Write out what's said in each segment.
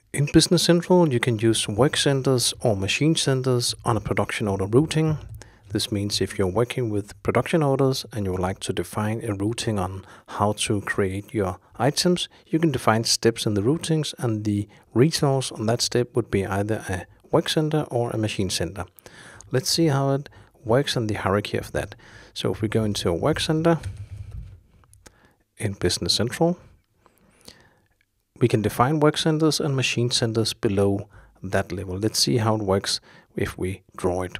In Business Central, you can use work centers or machine centers on a production order routing. This means if you're working with production orders and you would like to define a routing on how to create your items, you can define steps in the routings, and the resource on that step would be either a work center or a machine center. Let's see how it works and the hierarchy of that. So if we go into a work center in Business Central, we can define work centers and machine centers below that level. Let's see how it works if we draw it.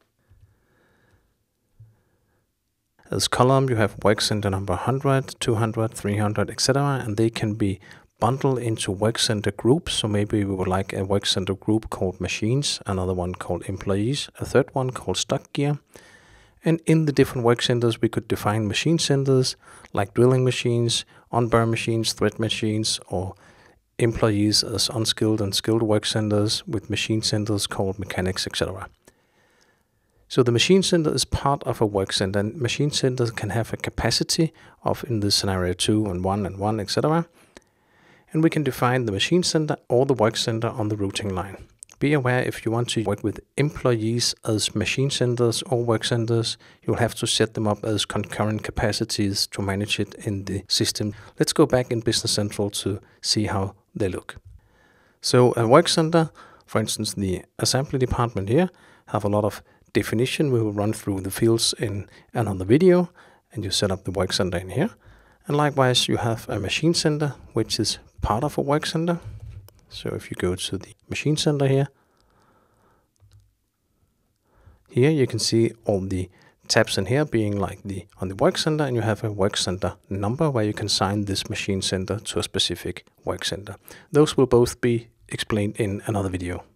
As column, you have work center number 100, 200, 300, etc. And they can be bundled into work center groups. So maybe we would like a work center group called machines, another one called employees, a third one called stock gear. And in the different work centers, we could define machine centers like drilling machines, on-bar machines, thread machines, or employees as unskilled and skilled work centers, with machine centers called mechanics, etc. So the machine center is part of a work center, and machine centers can have a capacity of, in this scenario, 2 and 1 and 1, etc. And we can define the machine center or the work center on the routing line. Be aware, if you want to work with employees as machine centers or work centers, you'll have to set them up as concurrent capacities to manage it in the system. Let's go back in Business Central to see how they look. So a work center, for instance, the assembly department here, have a lot of definition. We will run through the fields in another video, and you set up the work center in here. And likewise, you have a machine center, which is part of a work center. So if you go to the machine center here you can see all the tabs in here being like on the work center, and you have a work center number where you can assign this machine center to a specific work center. Those will both be explained in another video.